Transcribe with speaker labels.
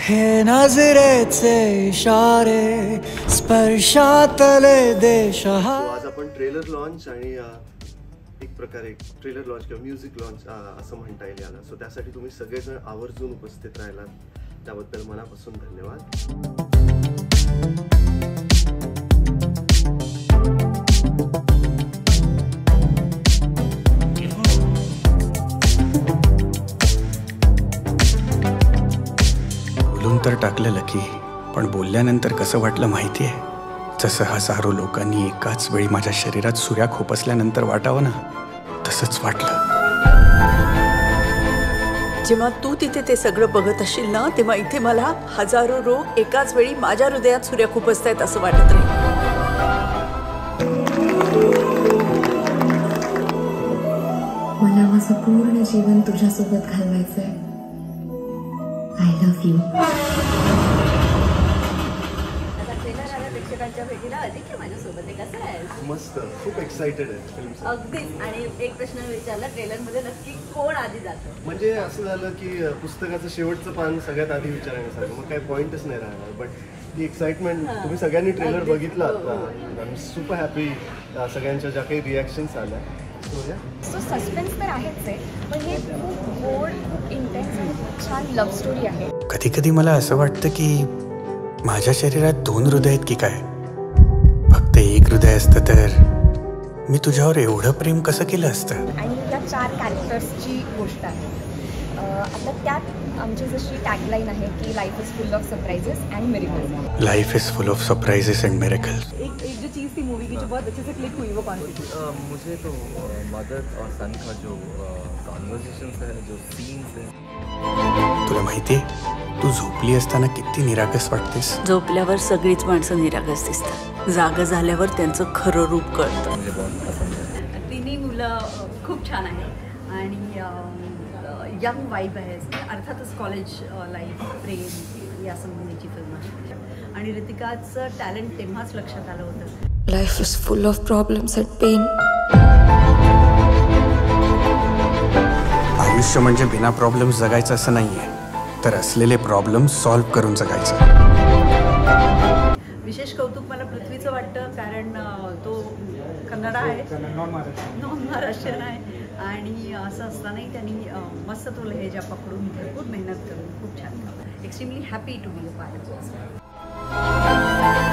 Speaker 1: हे नजरेचे इशारे स्पर्शातले देश
Speaker 2: आज आपण ट्रेलर लॉन्च आणि एक प्रकारे ट्रेलर लॉन्च किंवा म्युझिक लॉन्च असं म्हणता येईल याला. सो त्यासाठी तुम्ही सगळेजण आवर्जून उपस्थित राहिलात त्याबद्दल मनापासून धन्यवाद.
Speaker 3: बोलून तर टाकलं लकी, पण बोलल्यानंतर कसं वाटलं माहिती आहे? जसं हजारो लोकांनी एकाच वेळी माझ्या शरीरात सुऱ्या खोपसल्यानंतर वाटावं ना, तसंच वाटलं.
Speaker 4: जेव्हा तू तिथे ते सगळं बघत असशील ना, तेव्हा इथे मला हजारो रोग एकाच वेळी माझ्या हृदयात सुऱ्या खोपसतायत असं वाटत राहील.
Speaker 5: मला माझं पूर्ण जीवन तुझ्यासोबत घालवायचंय. I love you.
Speaker 6: प्रेक्षकांच्या भेटीला अधिक माझ्यासोबत आहे. कसं आहे?
Speaker 2: मस्त, खूप एक्साइटेड आहे फिल्म.
Speaker 6: अगदीच. आणि एक प्रश्न विचारला, ट्रेलरमध्ये नक्की कोण आधी जातं?
Speaker 2: म्हणजे असं झालं की पुस्तकाचं शेवटचं पान सगळ्यात आधी विचारण्यासारखं, मग काही पॉईंटच नाही राहणार. बट ती एक्साइटमेंट, तुम्ही सगळ्यांनी ट्रेलर बघितला आता, आय एम सुपर हॅपी. सगळ्यांच्या ज्या काही रिॲक्शन्स आल्या,
Speaker 7: सो सस्पेन्स तर आहेच आहे, पण हे खूप गोड, खूप इंटेन्स आणि खूप छान लव्ह स्टोरी आहे.
Speaker 3: कधी कधी मला असं वाटतं की माझ्या शरीरात 2 हृदय आहेत की काय? फक्त एक हृदय असतं तर मी तुझ्यावर एवढं प्रेम कसं केलं असतं?
Speaker 7: आणि या 4 कॅरेक्टर्सची गोष्ट आहे. आता त्यात आमची जशी टॅगलाईन आहे की life is full of surprises and miracles.
Speaker 3: Life is full of surprises and miracles.
Speaker 6: एक जो चीज़ थी मूवी की जो बहुत अच्छे से क्लिक हुई, वो कौन सी थी?
Speaker 8: मुझे तो मदर और सन का जो कॉन्वर्सेशंस है, जो सीन्स है.
Speaker 3: तुला माहितीये, तू झोपली असताना किती निरागस वाटतेस.
Speaker 4: झोपल्यावर सगळीच माणसं निरागस दिसतात, जागा झाल्यावर त्यांचं खरं रूप कळतं.
Speaker 8: मुझे बहुत पसंद है.
Speaker 6: तिन्ही मुलं खूप छान आहेत आणि यंग वाईब आहे. अर्थातच कॉलेज लाईफ, प्रेम या संबंधीची फिल्म आहे. आणि ऋतिकाचं टॅलेंट तेव्हाच लक्षात आलं होतं.
Speaker 5: Life is full of problems and pain.
Speaker 3: आयुष्य म्हणजे बिना प्रॉब्लेम्स जगायचं असं नाहीये, तर असलेले प्रॉब्लेम्स सॉल्व्ह करून जगायचं.
Speaker 6: विशेष कौतुक मला पृथ्वीचं वाटतं, कारण तो कन्नडा आहे, नॉन महाराष्ट्रीयन आहे. आणि असं असतानाही त्यांनी मस्त तो लहेजा पकडून भरपूर मेहनत करून खूप छान. Extremely happy to be a part of this.